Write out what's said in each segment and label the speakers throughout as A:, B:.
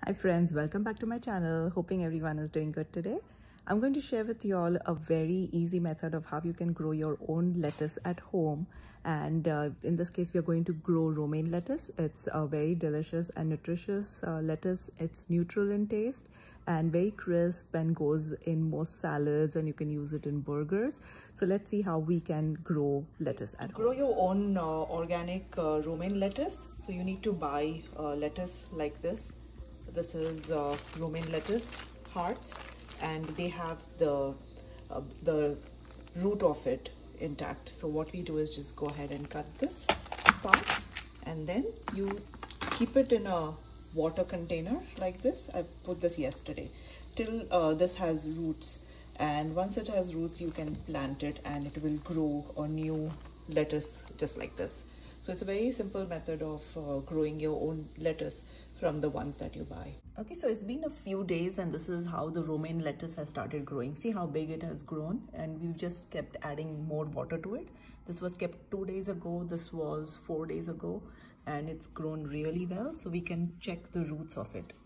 A: Hi friends, welcome back to my channel. Hoping everyone is doing good today. I'm going to share with you all a very easy method of how you can grow your own lettuce at home. And in this case, we are going to grow romaine lettuce. It's a very delicious and nutritious lettuce. It's neutral in taste and very crisp and goes in most salads, and you can use it in burgers. So let's see how we can grow lettuce at home. Grow your own organic romaine lettuce. So you need to buy lettuce like this. This is romaine lettuce hearts, and they have the root of it intact. So what we do is just go ahead and cut this part, and then you keep it in a water container like this. I put this yesterday till this has roots, and once it has roots you can plant it and it will grow a new lettuce just like this. So it's a very simple method of growing your own lettuce from the ones that you buy. Okay, so it's been a few days and this is how the romaine lettuce has started growing. See how big it has grown, and we've just kept adding more water to it. This was kept 2 days ago, this was 4 days ago, and it's grown really well. So we can check the roots of it.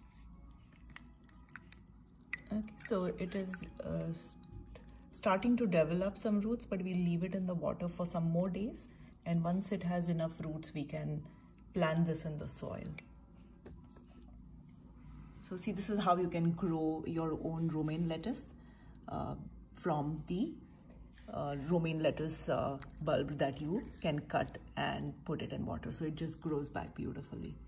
A: Okay, so it is starting to develop some roots, but we'll leave it in the water for some more days. And once it has enough roots, we can plant this in the soil. So see, this is how you can grow your own romaine lettuce from the romaine lettuce bulb that you can cut and put it in water. So it just grows back beautifully.